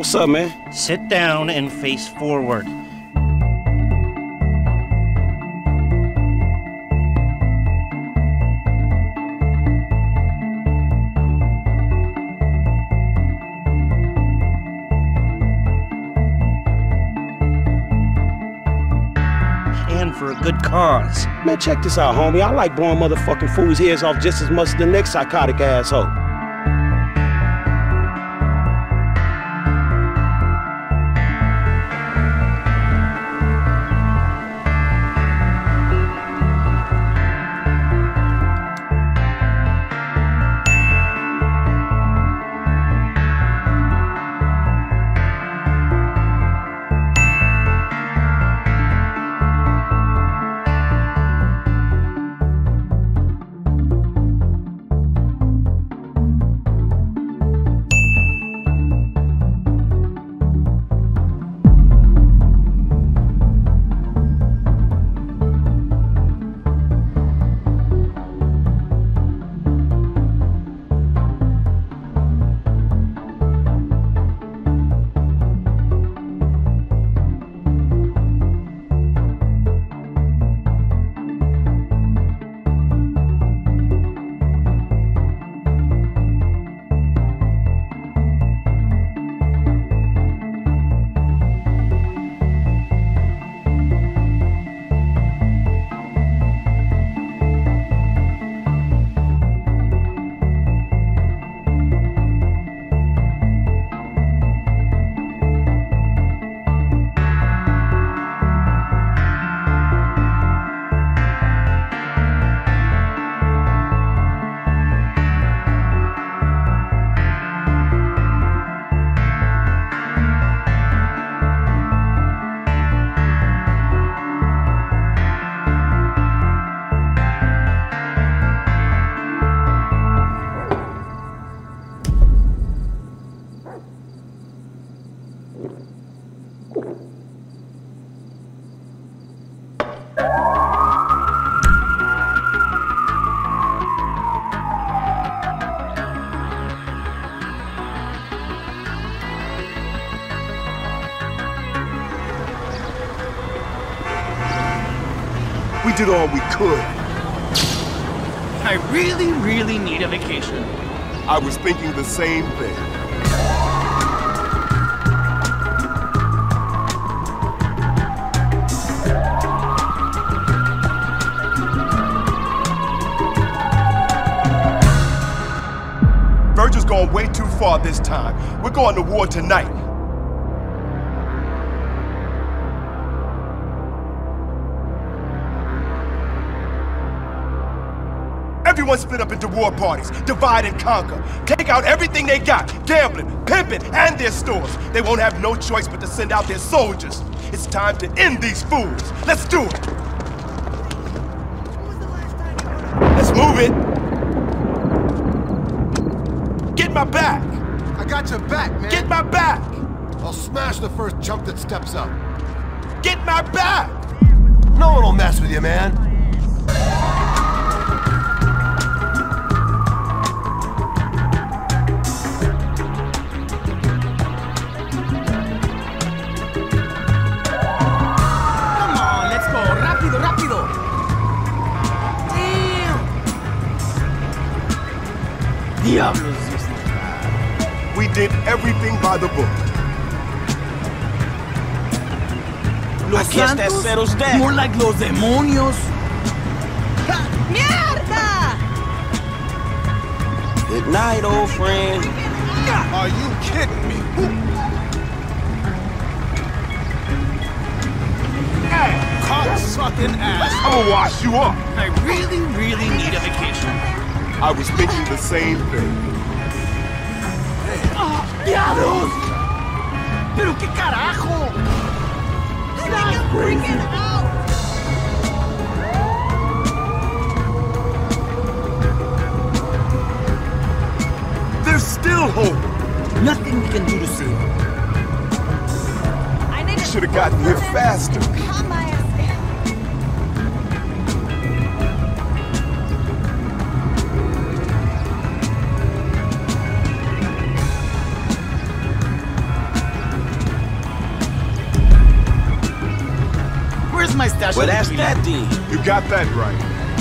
What's up, man? Sit down and face forward. And for a good cause. Man, check this out, homie. I like blowing motherfucking fools' heads off just as much as the next psychotic asshole. We did all we could. I really need a vacation. I was thinking the same thing. Virgil's gone way too far this time. We're going to war tonight. Everyone split up into war parties, divide and conquer. Take out everything they got, gambling, pimping, and their stores. They won't have no choice but to send out their soldiers. It's time to end these fools. Let's do it. Let's move it. Get my back. I got your back, man. Get my back. I'll smash the first chump that steps up. Get my back. No one will mess with you, man. We did everything by the book. I guess that settles that. More like los demonios. ¡Mierda! Good night, old friend. Are you kidding me? Cock-sucking ass. I'm gonna wash you up. I really need a vacation. I was thinking the same thing. ¡Diablos! ¿Pero qué carajo? Stop freaking out! There's still hope. Nothing we can do to save him. I need to Should have gotten here faster. calm my ass down. stash Well, of that's tequila. that then. You got that right.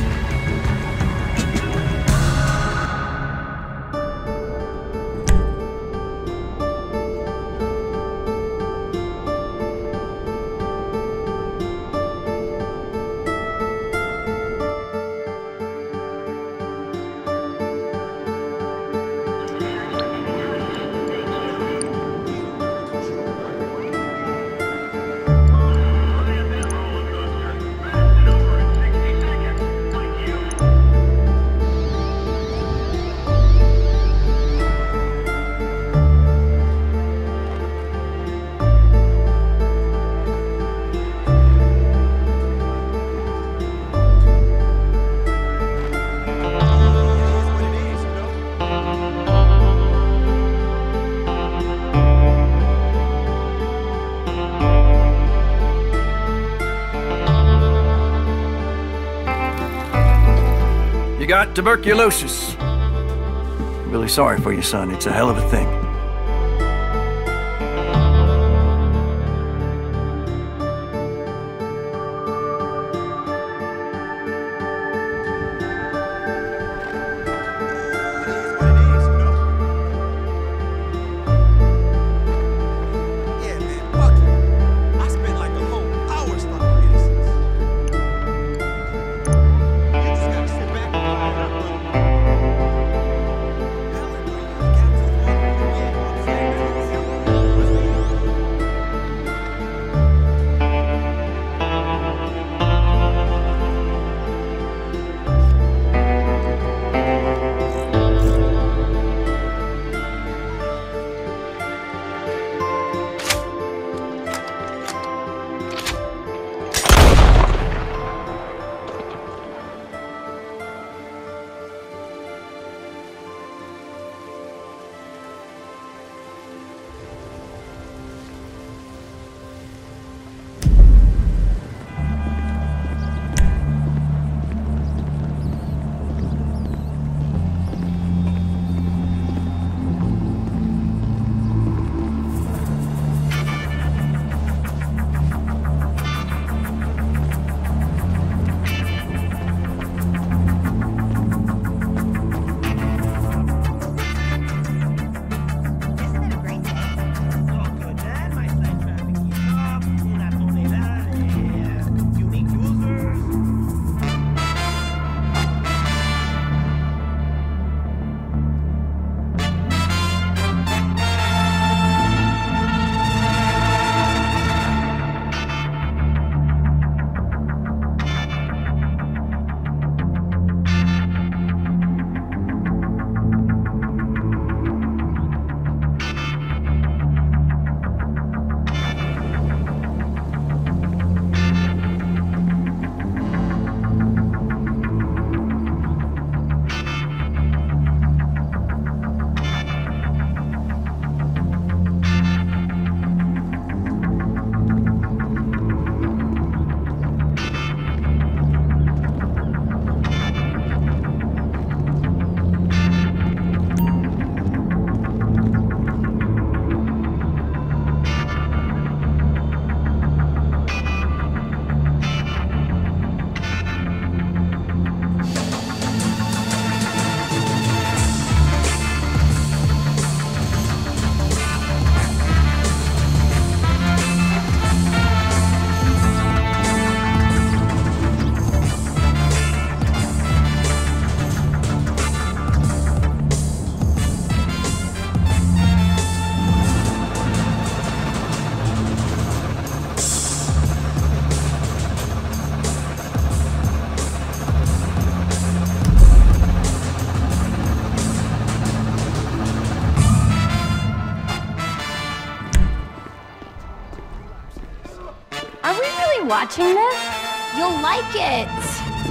You got tuberculosis. Really sorry for you, son. It's a hell of a thing. Are we really watching this? You'll like it.